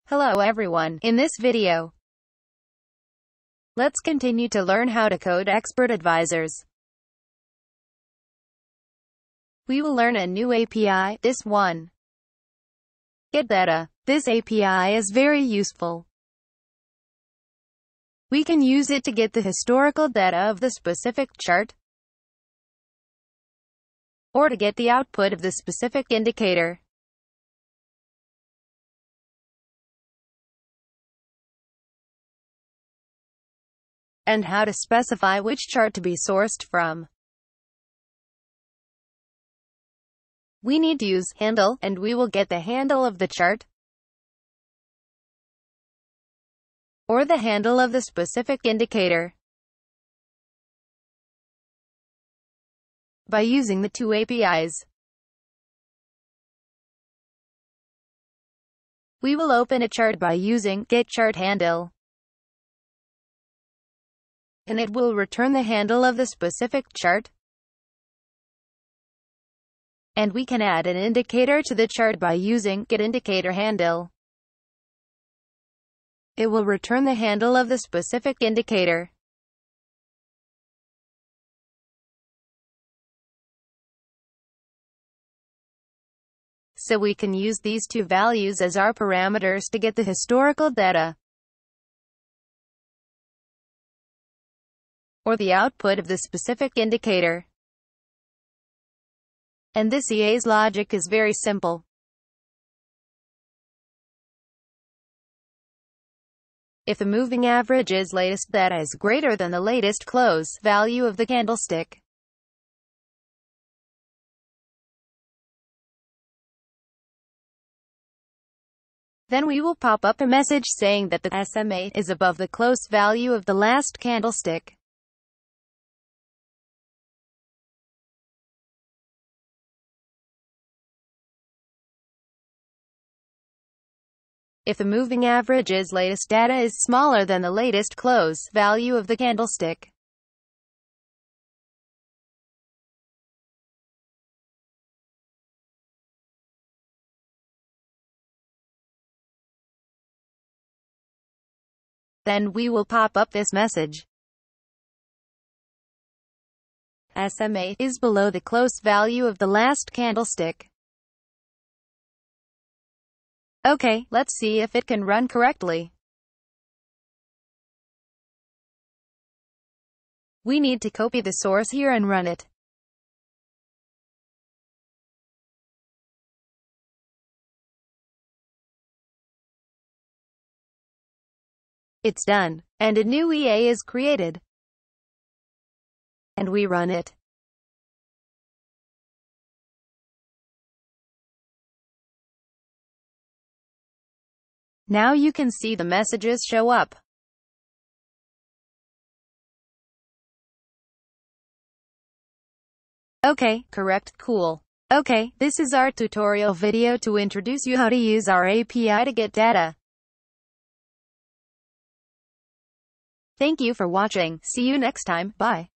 Hello everyone, in this video, let's continue to learn how to code expert advisors. We will learn a new API, this one. getData. This API is very useful. We can use it to get the historical data of the specific chart, or to get the output of the specific indicator. And how to specify which chart to be sourced from. We need to use handle, and we will get the handle of the chart, or the handle of the specific indicator, by using the two APIs. We will open a chart by using getChartHandle, and it will return the handle of the specific chart. And we can add an indicator to the chart by using getIndicatorHandle. It will return the handle of the specific indicator. So we can use these two values as our parameters to get the historical data, or the output of the specific indicator. And this EA's logic is very simple. If the moving average's latest data is greater than the latest close value of the candlestick, then we will pop up a message saying that the SMA is above the close value of the last candlestick. If the moving average's latest data is smaller than the latest close value of the candlestick, then we will pop up this message. SMA is below the close value of the last candlestick. Okay, let's see if it can run correctly. We need to copy the source here and run it. It's done, and a new EA is created. And we run it. Now you can see the messages show up. Okay, correct, cool. Okay, this is our tutorial video to introduce you how to use our API to get data. Thank you for watching. See you next time. Bye.